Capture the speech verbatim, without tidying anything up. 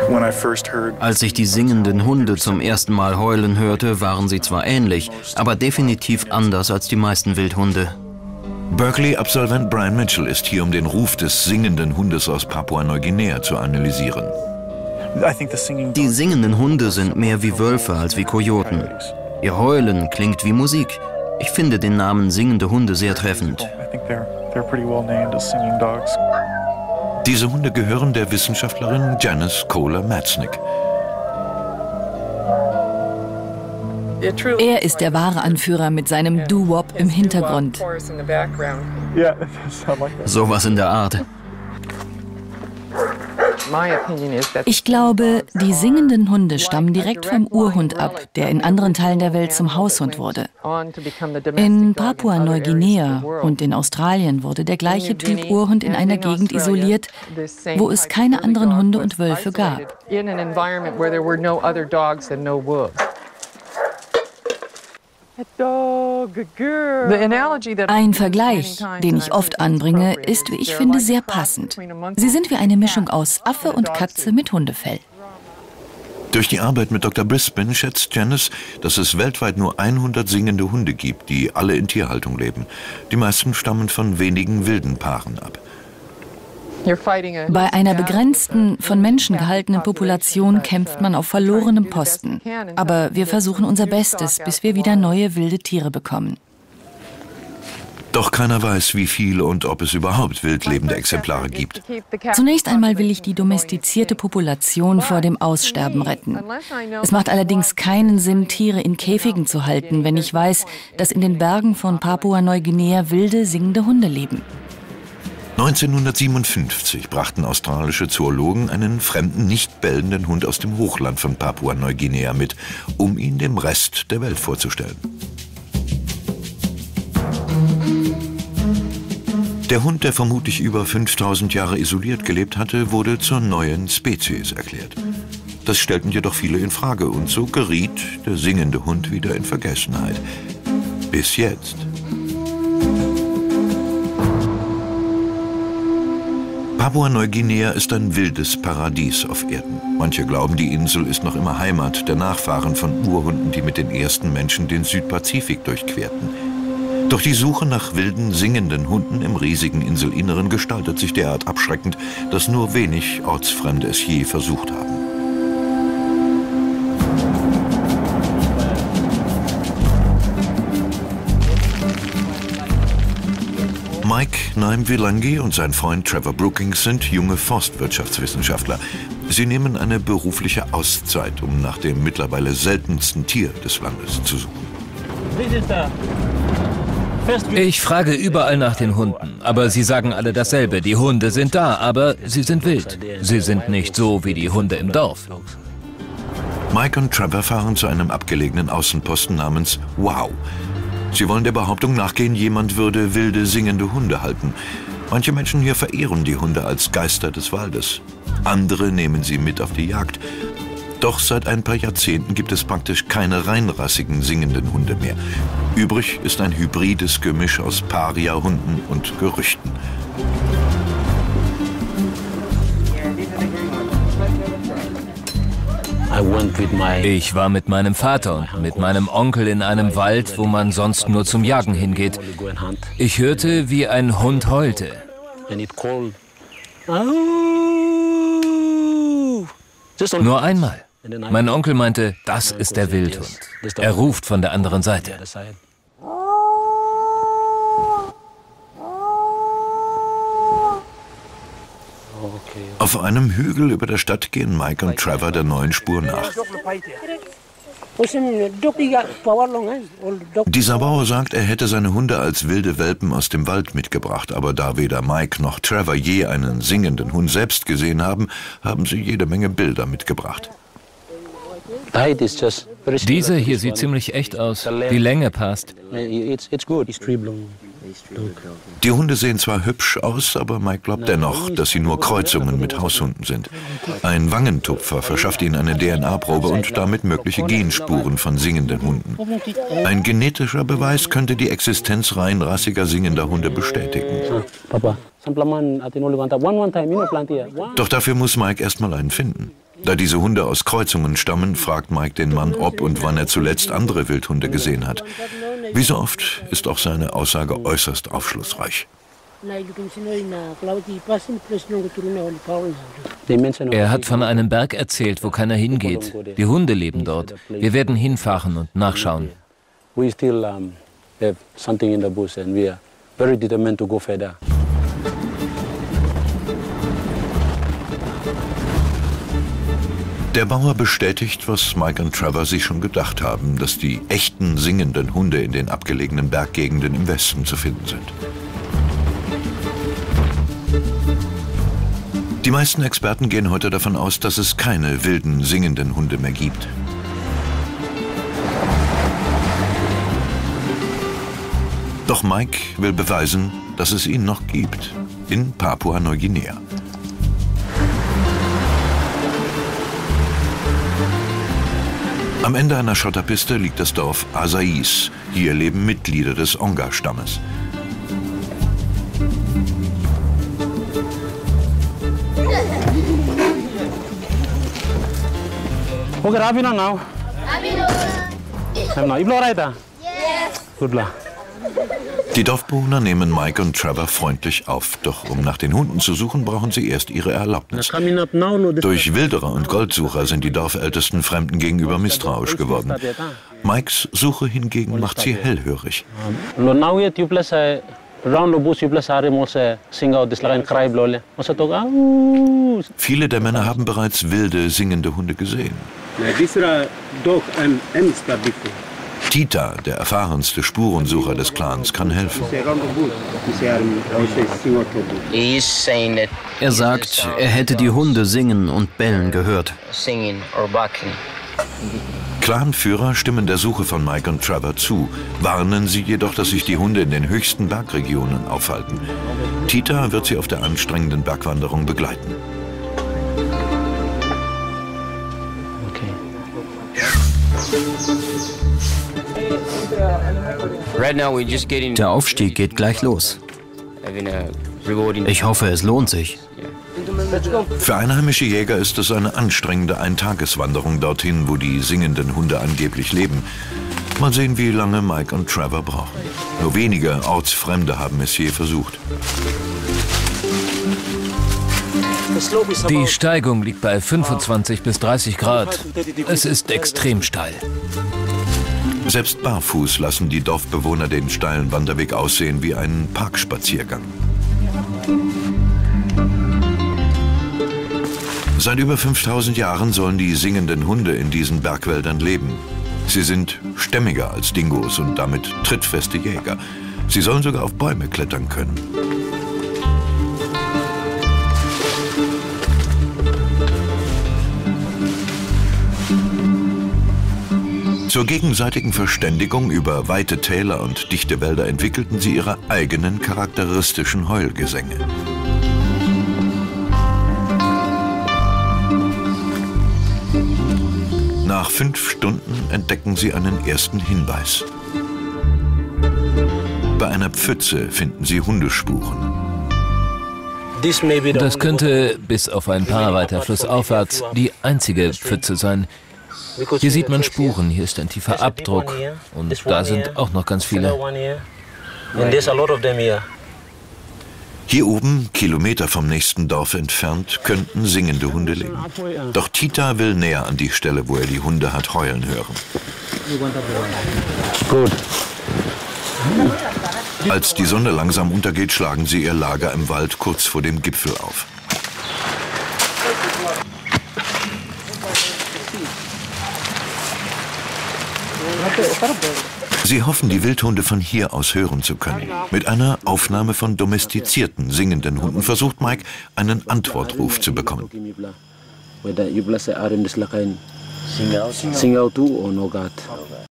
Als ich die singenden Hunde zum ersten Mal heulen hörte, waren sie zwar ähnlich, aber definitiv anders als die meisten Wildhunde. Berkeley-Absolvent Brian Mitchell ist hier, um den Ruf des singenden Hundes aus Papua-Neuguinea zu analysieren. Die singenden Hunde sind mehr wie Wölfe als wie Kojoten. Ihr Heulen klingt wie Musik. Ich finde den Namen singende Hunde sehr treffend. Diese Hunde gehören der Wissenschaftlerin Janice Kohler-Matznick. Er ist der wahre Anführer mit seinem Doo-Wop im Hintergrund. Sowas in der Art. Ich glaube, die singenden Hunde stammen direkt vom Urhund ab, der in anderen Teilen der Welt zum Haushund wurde. In Papua-Neuguinea und in Australien wurde der gleiche Typ Urhund in einer Gegend isoliert, wo es keine anderen Hunde und Wölfe gab. Ein Vergleich, den ich oft anbringe, ist, wie ich finde, sehr passend. Sie sind wie eine Mischung aus Affe und Katze mit Hundefell. Durch die Arbeit mit Doktor Brisbane schätzt Janice, dass es weltweit nur hundert singende Hunde gibt, die alle in Tierhaltung leben. Die meisten stammen von wenigen wilden Paaren ab. Bei einer begrenzten, von Menschen gehaltenen Population kämpft man auf verlorenem Posten. Aber wir versuchen unser Bestes, bis wir wieder neue wilde Tiere bekommen. Doch keiner weiß, wie viele und ob es überhaupt wild lebende Exemplare gibt. Zunächst einmal will ich die domestizierte Population vor dem Aussterben retten. Es macht allerdings keinen Sinn, Tiere in Käfigen zu halten, wenn ich weiß, dass in den Bergen von Papua-Neuguinea wilde, singende Hunde leben. neunzehnhundertsiebenundfünfzig brachten australische Zoologen einen fremden, nicht bellenden Hund aus dem Hochland von Papua-Neuguinea mit, um ihn dem Rest der Welt vorzustellen. Der Hund, der vermutlich über fünftausend Jahre isoliert gelebt hatte, wurde zur neuen Spezies erklärt. Das stellten jedoch viele in Frage und so geriet der singende Hund wieder in Vergessenheit. Bis jetzt. Papua-Neuguinea ist ein wildes Paradies auf Erden. Manche glauben, die Insel ist noch immer Heimat der Nachfahren von Urhunden, die mit den ersten Menschen den Südpazifik durchquerten. Doch die Suche nach wilden, singenden Hunden im riesigen Inselinneren gestaltet sich derart abschreckend, dass nur wenig Ortsfremde es je versucht haben. Mike Naimvilangi und sein Freund Trevor Brookings sind junge Forstwirtschaftswissenschaftler. Sie nehmen eine berufliche Auszeit, um nach dem mittlerweile seltensten Tier des Landes zu suchen. Ich frage überall nach den Hunden, aber sie sagen alle dasselbe. Die Hunde sind da, aber sie sind wild. Sie sind nicht so wie die Hunde im Dorf. Mike und Trevor fahren zu einem abgelegenen Außenposten namens Wow. Sie wollen der Behauptung nachgehen, jemand würde wilde, singende Hunde halten. Manche Menschen hier verehren die Hunde als Geister des Waldes. Andere nehmen sie mit auf die Jagd. Doch seit ein paar Jahrzehnten gibt es praktisch keine reinrassigen singenden Hunde mehr. Übrig ist ein hybrides Gemisch aus Paria-Hunden und Gerüchten. Ich war mit meinem Vater und mit meinem Onkel in einem Wald, wo man sonst nur zum Jagen hingeht. Ich hörte, wie ein Hund heulte. Nur einmal. Mein Onkel meinte, das ist der Wildhund. Er ruft von der anderen Seite. Auf einem Hügel über der Stadt gehen Mike und Trevor der neuen Spur nach. Dieser Bauer sagt, er hätte seine Hunde als wilde Welpen aus dem Wald mitgebracht, aber da weder Mike noch Trevor je einen singenden Hund selbst gesehen haben, haben sie jede Menge Bilder mitgebracht. Dieser hier sieht ziemlich echt aus. Die Länge passt. Die Hunde sehen zwar hübsch aus, aber Mike glaubt dennoch, dass sie nur Kreuzungen mit Haushunden sind. Ein Wangentupfer verschafft ihnen eine D N A-Probe und damit mögliche Genspuren von singenden Hunden. Ein genetischer Beweis könnte die Existenz reinrassiger singender Hunde bestätigen. Doch dafür muss Mike erstmal einen finden. Da diese Hunde aus Kreuzungen stammen, fragt Mike den Mann, ob und wann er zuletzt andere Wildhunde gesehen hat. Wie so oft ist auch seine Aussage äußerst aufschlussreich. Er hat von einem Berg erzählt, wo keiner hingeht. Die Hunde leben dort. Wir werden hinfahren und nachschauen. Der Bauer bestätigt, was Mike und Trevor sich schon gedacht haben, dass die echten singenden Hunde in den abgelegenen Berggegenden im Westen zu finden sind. Die meisten Experten gehen heute davon aus, dass es keine wilden, singenden Hunde mehr gibt. Doch Mike will beweisen, dass es ihn noch gibt, in Papua-Neuguinea. Am Ende einer Schotterpiste liegt das Dorf Asais. Hier leben Mitglieder des Onga-Stammes. Die Dorfbewohner nehmen Mike und Trevor freundlich auf. Doch um nach den Hunden zu suchen, brauchen sie erst ihre Erlaubnis. Durch Wilderer und Goldsucher sind die Dorfältesten Fremden gegenüber misstrauisch geworden. Mikes Suche hingegen macht sie hellhörig. Viele der Männer haben bereits wilde, singende Hunde gesehen. Tita, der erfahrenste Spurensucher des Clans, kann helfen. Er sagt, er hätte die Hunde singen und bellen gehört. Clanführer stimmen der Suche von Mike und Trevor zu, warnen sie jedoch, dass sich die Hunde in den höchsten Bergregionen aufhalten. Tita wird sie auf der anstrengenden Bergwanderung begleiten. Der Aufstieg geht gleich los. Ich hoffe, es lohnt sich. Für einheimische Jäger ist es eine anstrengende Eintageswanderung dorthin, wo die singenden Hunde angeblich leben. Mal sehen, wie lange Mike und Trevor brauchen. Nur wenige Ortsfremde haben es je versucht. Die Steigung liegt bei fünfundzwanzig bis dreißig Grad. Es ist extrem steil. Selbst barfuß lassen die Dorfbewohner den steilen Wanderweg aussehen wie einen Parkspaziergang. Seit über fünftausend Jahren sollen die singenden Hunde in diesen Bergwäldern leben. Sie sind stämmiger als Dingos und damit trittfeste Jäger. Sie sollen sogar auf Bäume klettern können. Zur gegenseitigen Verständigung über weite Täler und dichte Wälder entwickelten sie ihre eigenen charakteristischen Heulgesänge. Nach fünf Stunden entdecken sie einen ersten Hinweis. Bei einer Pfütze finden sie Hundespuren. Das könnte, bis auf ein paar weiter flussaufwärts, die einzige Pfütze sein. Hier sieht man Spuren, hier ist ein tiefer Abdruck und da sind auch noch ganz viele. Hier oben, Kilometer vom nächsten Dorf entfernt, könnten singende Hunde leben. Doch Tita will näher an die Stelle, wo er die Hunde hat heulen hören. Gut. Als die Sonne langsam untergeht, schlagen sie ihr Lager im Wald kurz vor dem Gipfel auf. Sie hoffen, die Wildhunde von hier aus hören zu können. Mit einer Aufnahme von domestizierten, singenden Hunden versucht Mike, einen Antwortruf zu bekommen.